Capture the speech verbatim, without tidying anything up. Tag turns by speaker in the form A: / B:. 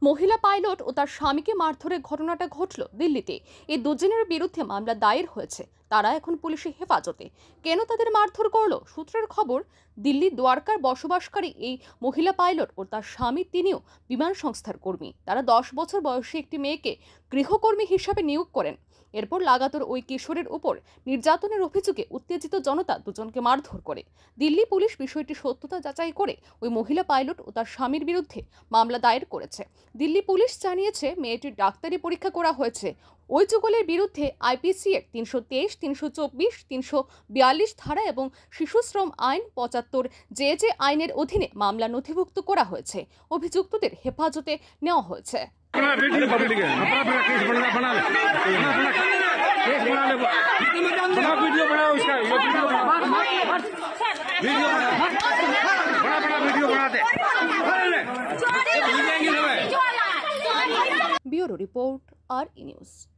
A: মহিলা পাইলট ও তার স্বামীকে মারধরের ঘটনাটা ঘটল দিল্লিতে। এই দুজনের বিরুদ্ধে মামলা দায়ের হয়েছে। তারা এখন পুলিশের হেফাজতে। কেন তাদের মারধর করলো? সূত্রের খবর, দিল্লি দ্বারকার বসবাসকারী এই মহিলা পাইলট ও তার স্বামী, তিনিও বিমান সংস্থার কর্মী। তারা দশ বছর বয়সী একটি মেয়েকে গৃহকর্মী হিসাবে নিয়োগ করেন। এরপর লাগাতার ওই কিশোরের উপর নির্যাতনের অভিযোগে উত্তেজিত জনতা দুজনকে মারধর করে। দিল্লি পুলিশ বিষয়টি সত্যতা যাচাই করে ওই মহিলা পাইলট ও তার স্বামীর বিরুদ্ধে মামলা দায়ের করেছে। দিল্লি পুলিশ জানিয়েছে, মেয়েটির ডাক্তারি পরীক্ষা করা হয়েছে। ওই যুগলের বিরুদ্ধে আইপিসি এর তিনশো তেইশ, তিনশো চব্বিশ, তিনশো বিয়াল্লিশ ধারা এবং শিশু শ্রম আইন পঁচাত্তর জে জে আইনের অধীনে মামলা নথিভুক্ত করা হয়েছে। অভিযুক্তদের হেফাজতে নেওয়া হয়েছে। Bureau report, R E news.